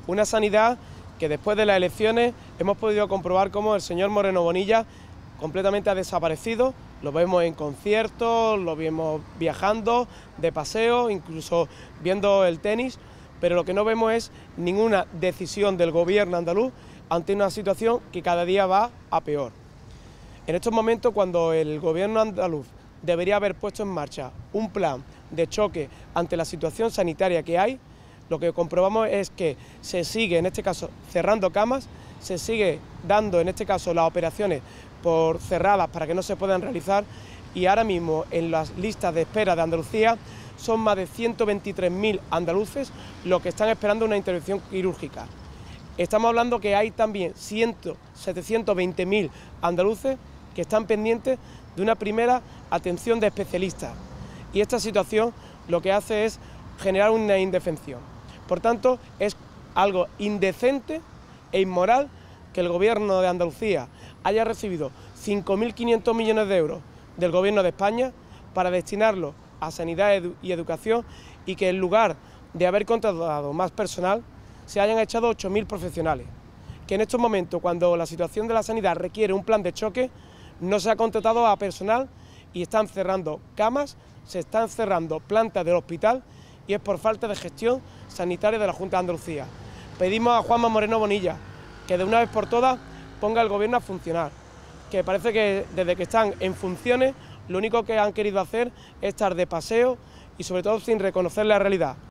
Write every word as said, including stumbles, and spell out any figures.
Una sanidad que después de las elecciones hemos podido comprobar cómo el señor Moreno Bonilla completamente ha desaparecido. Lo vemos en conciertos, lo vemos viajando, de paseo, incluso viendo el tenis, pero lo que no vemos es ninguna decisión del gobierno andaluz ante una situación que cada día va a peor. En estos momentos, cuando el gobierno andaluz debería haber puesto en marcha un plan de choque ante la situación sanitaria que hay, lo que comprobamos es que se sigue, en este caso, cerrando camas, se sigue dando, en este caso, las operaciones por cerradas para que no se puedan realizar, y ahora mismo en las listas de espera de Andalucía son más de ciento veintitrés mil andaluces los que están esperando una intervención quirúrgica. Estamos hablando que hay también setecientos veinte mil andaluces que están pendientes de una primera atención de especialistas, y esta situación lo que hace es generar una indefensión. Por tanto, es algo indecente e inmoral que el gobierno de Andalucía haya recibido cinco mil quinientos millones de euros del gobierno de España para destinarlo a sanidad y educación, y que en lugar de haber contratado más personal se hayan echado ocho mil profesionales. Que en estos momentos, cuando la situación de la sanidad requiere un plan de choque, no se ha contratado a personal y están cerrando camas, se están cerrando plantas del hospital, y es por falta de gestión sanitaria de la Junta de Andalucía. Pedimos a Juanma Moreno Bonilla que de una vez por todas ponga el gobierno a funcionar, que parece que desde que están en funciones lo único que han querido hacer es estar de paseo y sobre todo sin reconocer la realidad.